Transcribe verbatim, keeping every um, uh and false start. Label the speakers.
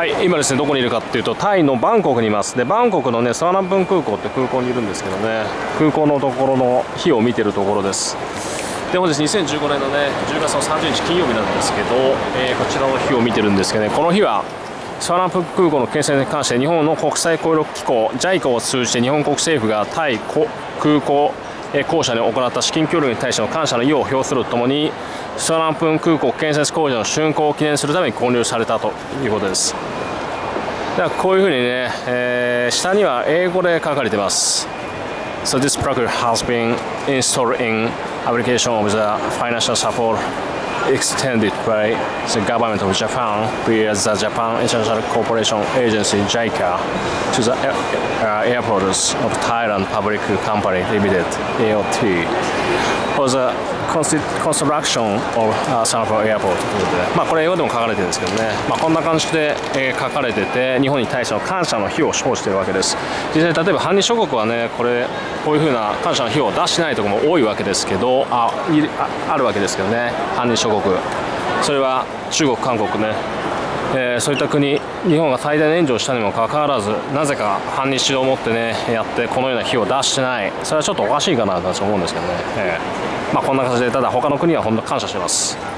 Speaker 1: はい、今ですね、どこにいるかっていうと、タイのバンコクにいます。で、バンコクのね、サワナンプン空港って空港にいるんですけどね、空港のところの日を見てるところです。で、本日にせんじゅうごねんのね、じゅうがつのさんじゅうにち金曜日なんですけど、えー、こちらの日を見てるんですけどね、この日は、サワナンプン空港の建設に関して日本の国際協力機構 ジャイカ を通じて日本国政府がタイ空港公社に行った資金協力に対しての感謝の意を表するとともに、サワナンプン空港建設工事の竣工を記念するために建立されたということです。ではこういうふうにね、えー、下には英語で書かれています。So this program has been installed in application of the financial support extended by the government of Japan via the Japan International Cooperation Agency ジャイカ to the uh, airports of Thailand Public Company Limited エーオーティー for the construction of Singapore Airport ということで、まあこれ英語でも書かれてるんですけどね、まあこんな感じで、えー、書かれてて、日本に対しての感謝の日を称しているわけです。実際例えば反日諸国はね、これこういうふうな感謝の日を出してないところも多いわけですけど、あいああるわけですけどね、反日諸国、それは中国、韓国ね、えー、そういった国、日本が最大の援助をしたにもかかわらず、なぜか反日を持ってねやってこのような日を出してない、それはちょっとおかしいかなと思うんですけどね、えーまあ、こんな形で、ただ他の国は本当に感謝してます。